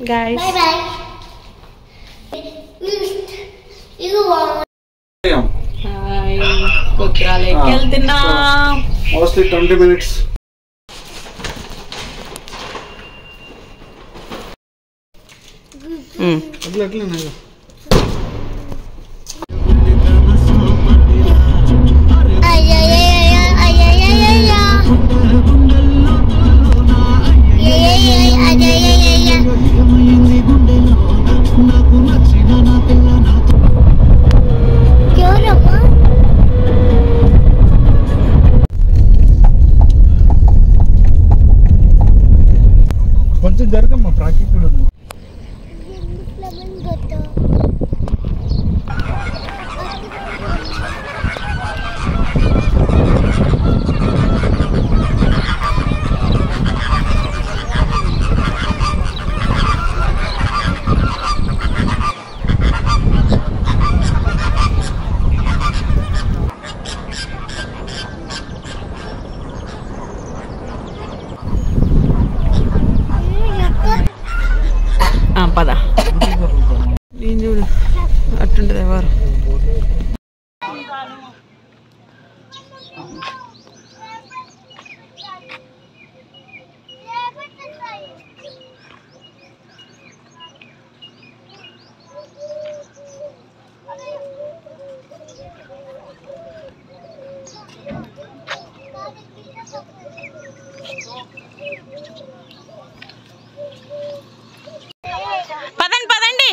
guys. Bye bye. Hi. Kutraleki వెళ్తున్నాం. Mostly 20 minutes. అట్లా కొంచెం జరగమ్మా ప్రాక్టికల్ పద నేను చూడు అట్టుంటది ఎవరు పదండి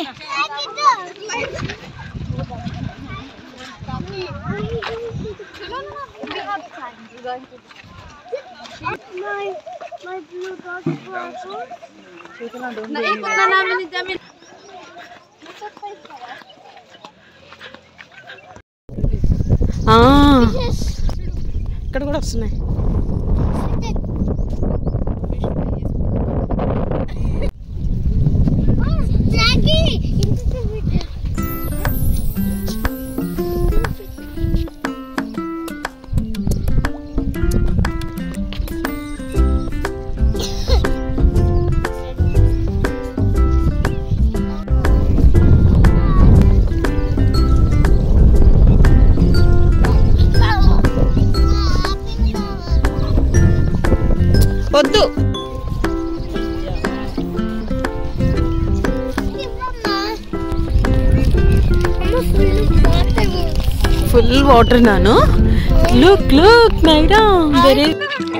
ఇక్కడ కూడా వస్తున్నాయి. వద్దు ఫుల్ వాటర్ నాను. లుక్ నైడా వెరీ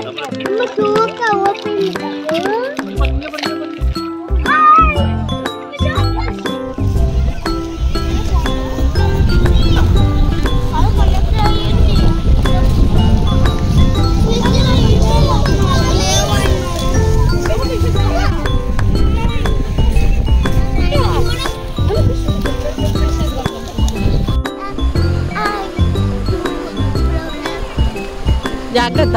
జాగ్రత్త.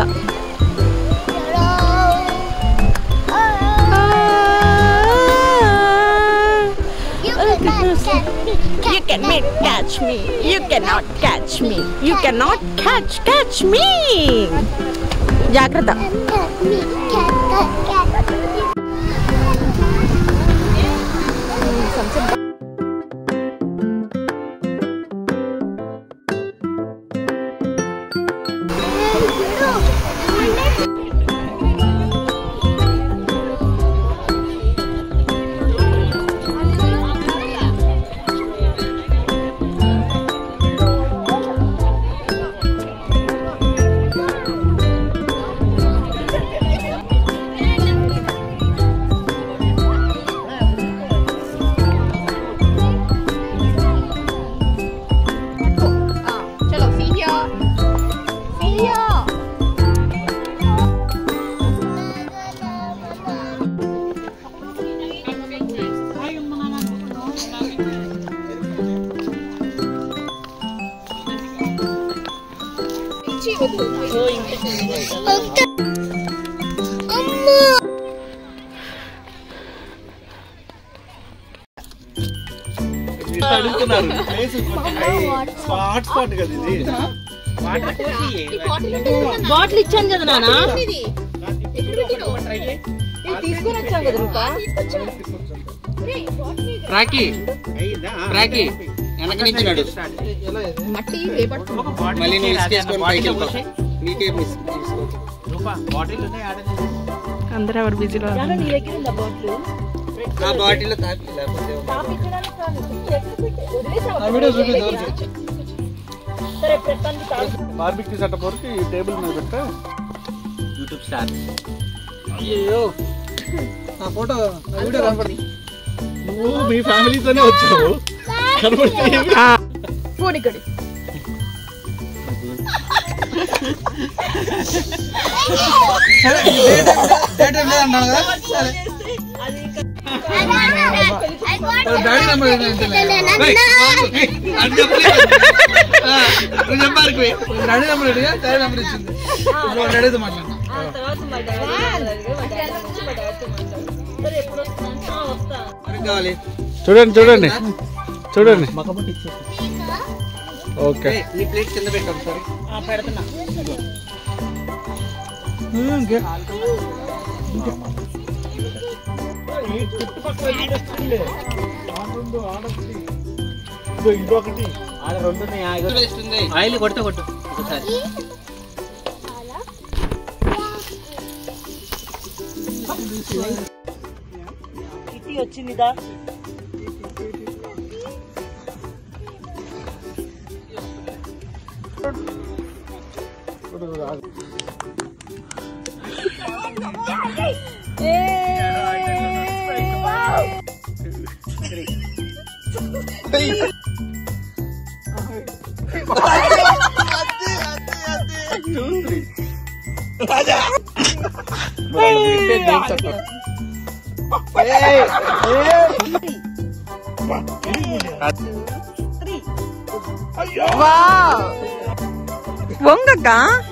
You cannot catch me. You cannot catch me. You cannot catch me. జాగ్రత్త. బాటిల్ ఇచ్చాను కదా నాన్న, తీసుకొని వచ్చాను కదా రూపా. రాకీ రాకీ వెనక నుంచి నడు మళ్ళీ నువ్వు ఇసుకేసుకొని పైకి వెళ్ళిపో నీకే అందరూ ఎవరు బిజీలో ఆ బాటిల్ తాపి బార్బిక్యూ సెటప్ వరకు ఈ టేబుల్ మీద పెట్టా యూట్యూబ్ స్టార్. అయ్యో నా ఫోటో వీడియో కనపడి నువ్వు మీ ఫ్యామిలీతోనే వచ్చావు కనపడి ఫోన్ ఇక్కడ డాడీ నెంబర్ డాడీ నెంబర్ అడిగా డాడీ నెంబర్ ఇచ్చింది డాడీతో మాట్లాడు చూడండి చూడండి చూడండి ఓకే నీ ప్లేట్ కింద పెట్టాం సార్ పెడుతున్నా ఇంకొకటి ఆయిల్ కొట్టు కొట్టు ఒకసారి వచ్చిందిదా వంగక